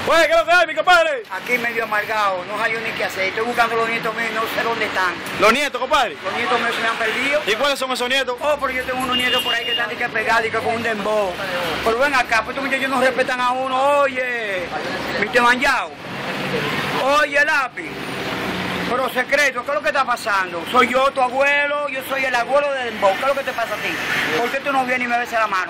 Pues, ¿qué es lo que hay, mi compadre? Aquí medio amargado, no hay ni qué hacer. Estoy buscando a los nietos míos, no sé dónde están. Los nietos, compadre. Los nietos míos se me han perdido. ¿Y cuáles son esos nietos? Oh, pero yo tengo unos nietos por ahí que están que pegados y que con un dembow. Pero ven acá, pues estos muchachos no respetan a uno. Oye, ¿viste manjao? Oye, lápiz. Pero secreto, ¿qué es lo que está pasando? Soy yo, tu abuelo, yo soy el abuelo de dembow. ¿Qué es lo que te pasa a ti? ¿Por qué tú no vienes y me besas la mano?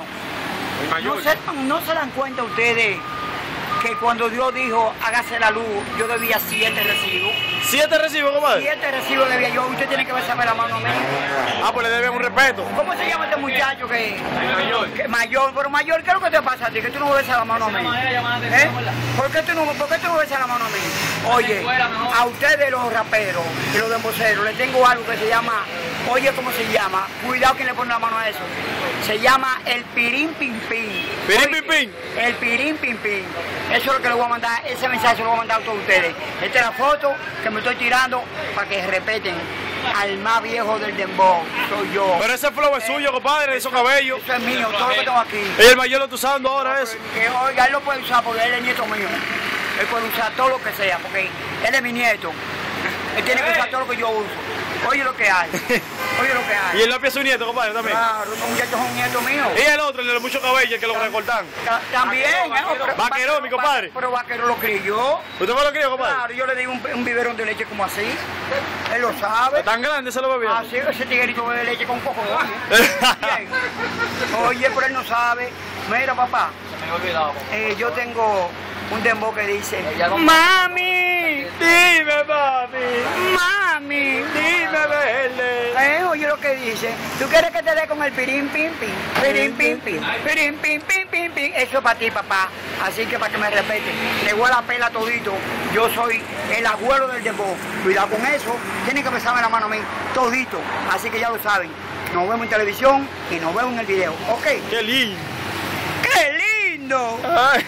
No se dan cuenta ustedes que cuando Dios dijo, hágase la luz, yo debía 7 recibos. ¿7 recibos, compadre? 7 recibos debía yo. Usted tiene que besarme la mano a mí. Ah, pues le deben un respeto. ¿Cómo se llama este muchacho que mayor? Pero mayor, ¿qué es lo que te pasa a ti? Que tú no besas la mano a mí. ¿Eh? ¿Por qué tú no besas la mano a mí? Oye, a ustedes los raperos y los demboceros les tengo algo que se llama, oye, ¿cómo se llama? Cuidado quien le pone la mano a eso. Se llama el pirín pim pim. ¿Pirín pim pim? El pirín pim pim. Eso es lo que le voy a mandar, ese mensaje se lo voy a mandar a todos ustedes. Esta es la foto que me estoy tirando para que respeten al más viejo del dembow, soy yo. Pero ese flow es suyo, compadre, esos cabellos. Eso es mío, todo lo que tengo aquí. Y el mayor lo está usando ahora eso. Que oiga, él lo puede usar porque él es nieto mío. Él puede usar todo lo que sea, porque él es mi nieto. Él tiene que usar todo lo que yo uso. Oye lo que hay. Oye lo que hay. Y el lápiz es su nieto, compadre, también. Claro, los muchachos son nietos míos. Y el otro, el de los muchos cabellos, el que lo recortan. También. Vaquerón, mi compadre. Pero Vaquero lo crió. ¿Usted me lo crió, compadre? Claro, yo le di un biberón de leche como así. Él lo sabe. ¿Tan grande se lo bebía? Ah, sí, ese tiguerito bebe leche con coco. Bien. Oye, pero él no sabe. Mira, papá. Yo tengo un dembow que dice: Mami, Dime, papi. mami, Dime, verde. oye lo que dice. ¿Tú quieres que te dé con el pirín pim pim? Pirín pim pim. Pirín pim pim pim pim. Eso es para ti, papá. Así que para que me respeten. Le voy a la pela todito. Yo soy el abuelo del dembow. Cuidado con eso. Tienen que besarme la mano a mí. Todito. Así que ya lo saben. Nos vemos en televisión y nos vemos en el video. ¿Ok? Qué lindo. ¡Qué lindo! Ay.